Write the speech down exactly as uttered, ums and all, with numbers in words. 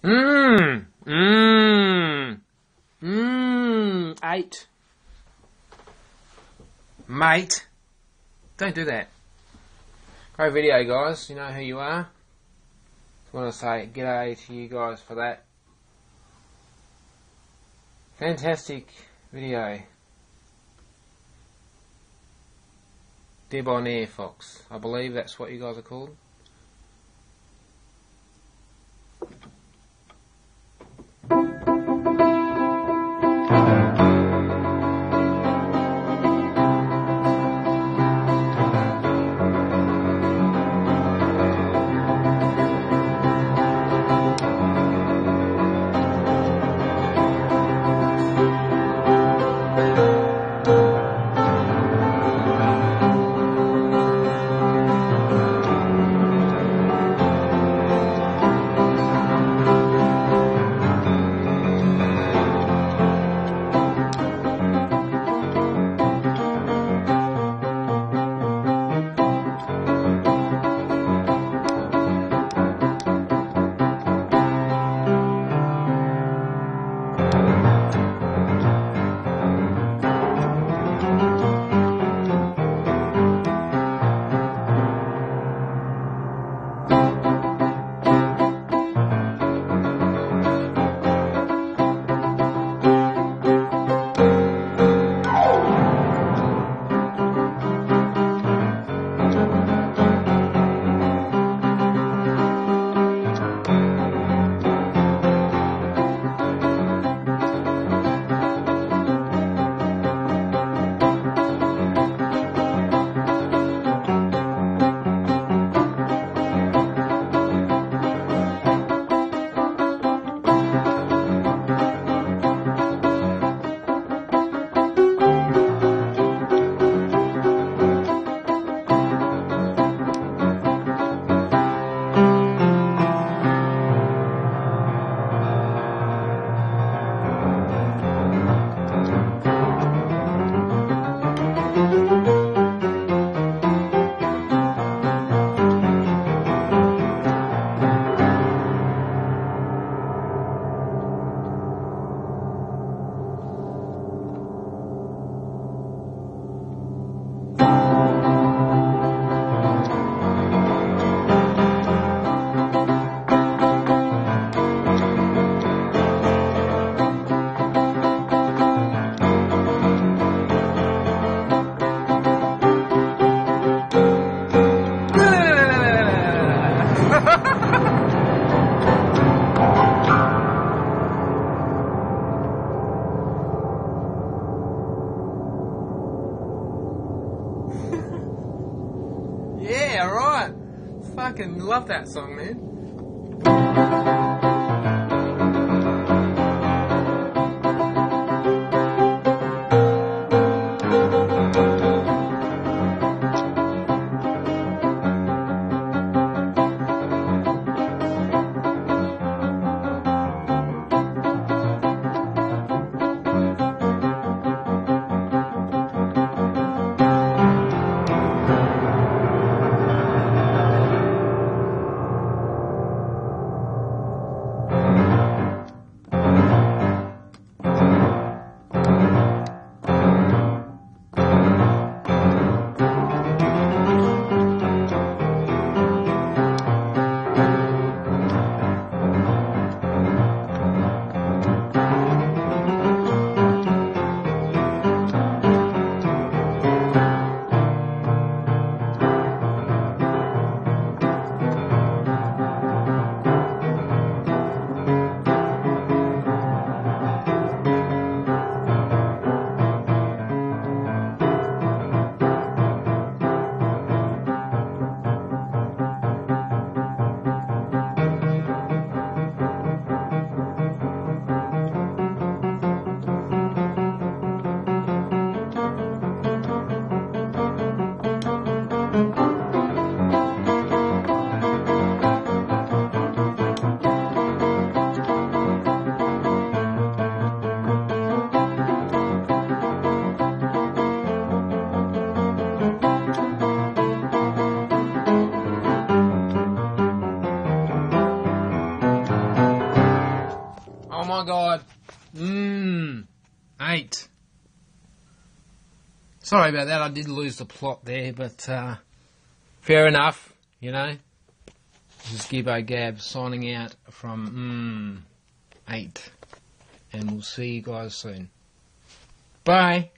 Mmm. Mmm. Mmm. Eight. Mate. Don't do that. Great video, guys. You know who you are. Just want to say g'day to you guys for that. Fantastic video. Debonair fox. I believe that's what you guys are called. Yeah, right. Fucking love that song, man. god. Mmm. Eight. Sorry about that, I did lose the plot there, but uh, fair enough, you know. This is Gibbo Gab signing out from Mmm eight. And we'll see you guys soon. Bye.